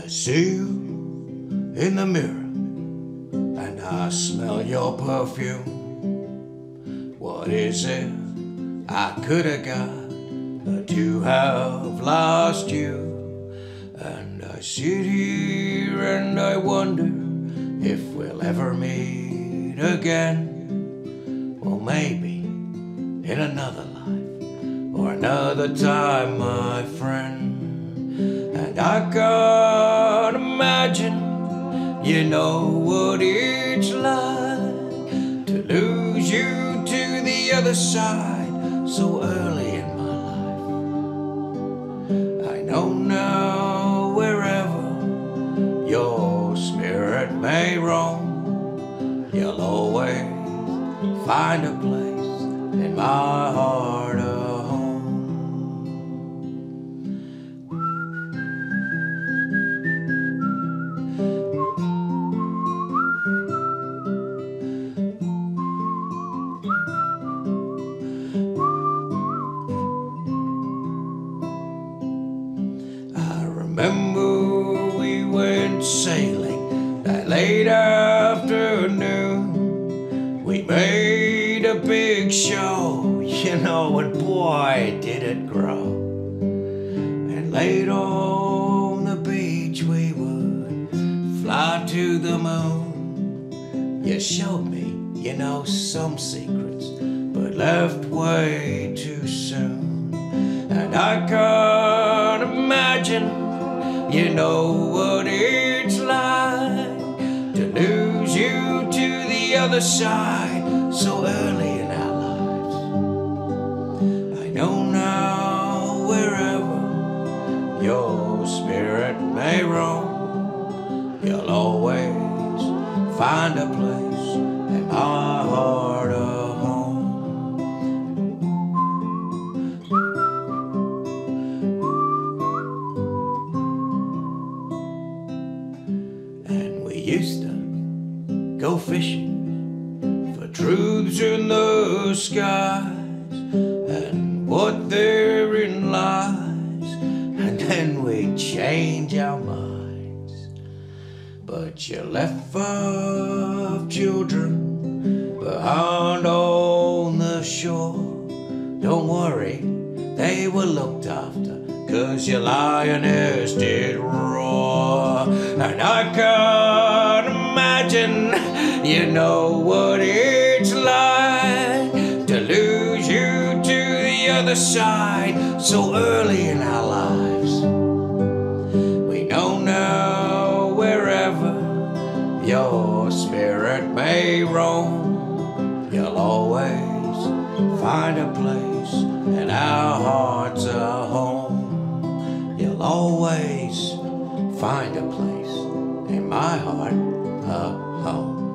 see you in the mirror, and I smell your perfume. What is it I could have got to have lost you? And I sit here and I wonder if we'll ever meet again. Or maybe in another life or another time, my friend. And I can't imagine, you know what it's like to lose you to the other side so early in my life. I know now wherever your spirit may roam, you'll always find a place in my heart, a home. I remember we went sailing that late afternoon. We made a big show, you know, and boy, did it grow. And late on the beach we would fly to the moon. You showed me, you know, some secrets, but left way too soon. And I can't imagine, you know what it's like to lose you to the other side so early in our lives. I know now wherever your spirit may roam, you'll always find a place in my heart, a home. And we used to go fishing for truths in the skies and what therein lies, and then we change our minds. But you left 5 children behind on the shore. Don't worry, they were looked after, 'cause your lioness did roar. And I can't imagine, you know what it's like to lose you to the other side so early in our lives. We know now wherever your spirit may roam, you'll always find a place in our hearts, a home. You'll always find a place in my heart, a home.